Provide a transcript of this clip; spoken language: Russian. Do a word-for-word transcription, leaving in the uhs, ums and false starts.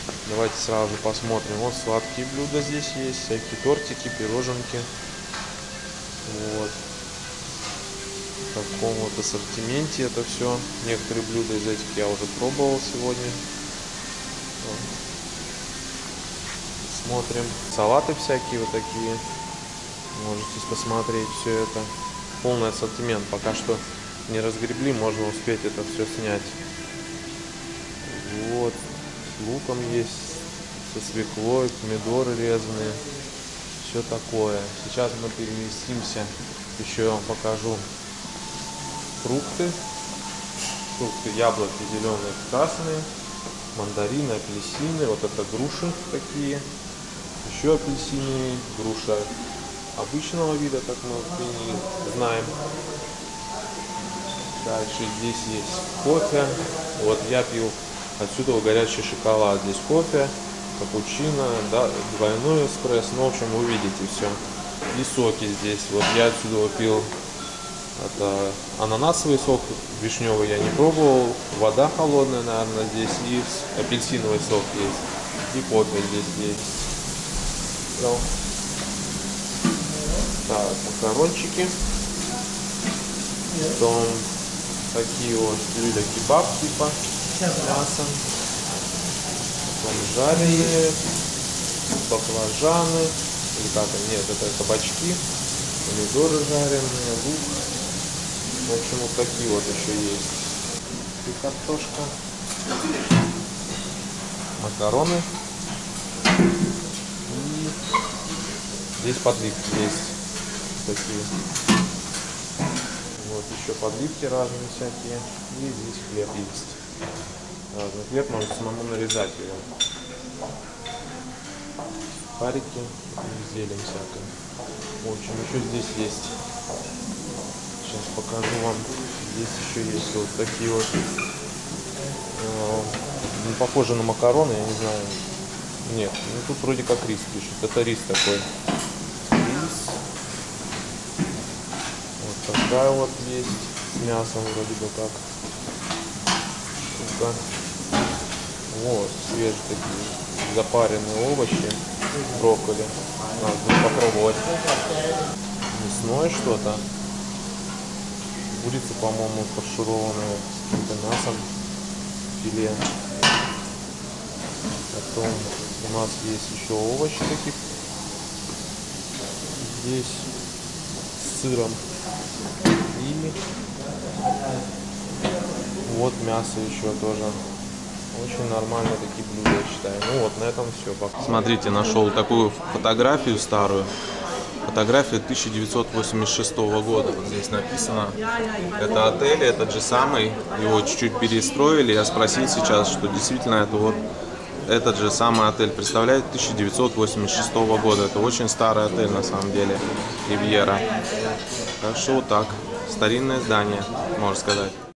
Давайте сразу посмотрим. Вот сладкие блюда здесь есть, всякие тортики, пироженки. Вот. В таком вот ассортименте это все. Некоторые блюда из этих я уже пробовал сегодня. Вот. Смотрим. Салаты всякие вот такие. Можете посмотреть все это. Полный ассортимент. Пока что не разгребли, можно успеть это все снять. Вот. С луком есть, со свеклой, помидоры резаные. Все такое. Сейчас мы переместимся. Еще я вам покажу фрукты. Фрукты, яблоки зеленые, красные, мандарины, апельсины. Вот это груши такие. Еще апельсины, груша обычного вида, как мы знаем. Дальше здесь есть кофе. Вот я пил отсюда горячий шоколад. Здесь кофе, капучино, да, двойной эспрессо. Ну, в общем, вы видите все. И соки здесь. Вот я отсюда пил это ананасовый сок, вишневый я не пробовал. Вода холодная, наверное, здесь. И апельсиновый сок есть. И кофе здесь есть. Так, макарончики. Потом такие вот блюда кебаб типа с мясом. Потом жареные баклажаны. Или как они? Нет, это кабачки. Помидоры жареные, лук. В общем, вот такие вот еще есть. И картошка. Макароны. И здесь подливки есть. Такие. Вот еще подливки разные всякие. И здесь хлеб есть. Разный хлеб, можно самому нарезать его. Сухарики и зелень всякая. В общем, еще здесь есть. Сейчас покажу вам. Здесь еще есть вот такие вот. Э, ну, похоже на макароны, я не знаю. Нет, ну тут вроде как рис пишет. Это рис такой. Такая вот есть с мясом вроде бы как. Вот, свежие такие запаренные овощи, брокколи. Надо будет попробовать. Мясное что-то. Курица, по-моему, фаршированная с каким-то мясом, филе. Потом у нас есть еще овощи такие. Здесь с сыром. И вот мясо еще тоже. Очень нормальные такие блюда, я считаю. Ну вот, на этом все. Смотрите, нашел такую фотографию старую. Фотография тысяча девятьсот восемьдесят шестого года. Вот здесь написано. Это отель, этот же самый. Его чуть-чуть перестроили. Я спросил сейчас, что действительно это вот этот же самый отель. Представляете, тысяча девятьсот восемьдесят шестого года. Это очень старый отель на самом деле. Ривьера. Так что вот так. Старинное здание, можно сказать.